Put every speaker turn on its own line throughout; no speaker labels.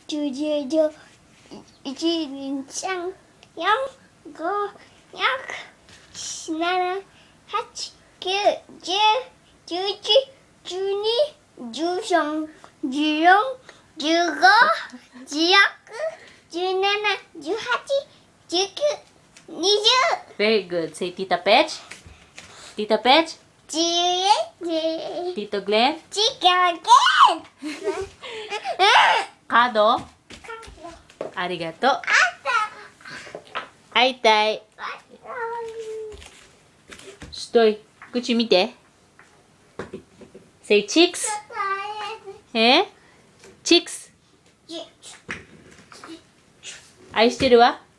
10、11、12、13、14、15、16、17、18、9、10、11、12、13、14、15、16、17、18、19、20。
Very good. Say Tita Petch. Tita Petch.
11、
Tito Glenn. カード。ありがとう。会いたい。しとい。口見て。Say chicks. chicks. 愛してるわ。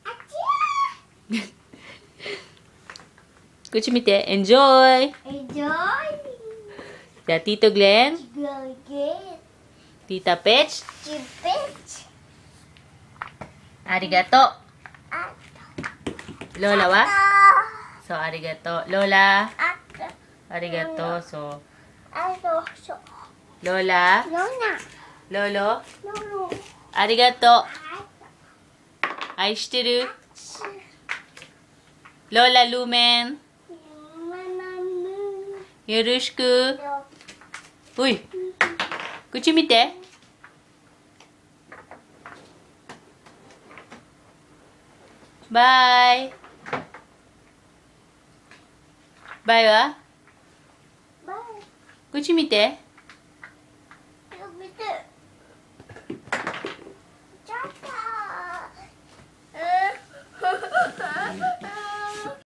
口見て。Enjoy. じゃあ、ティート・グレン。ティータ・ペッチ。ありがとう。ローラはそう、ありがとう。ローラ。ありがとう。そう。ローラ。ローロ。ありがとう。愛してる。ローラ・ルーメン。よろしく。おい。口見て。バイ。バイは口見て。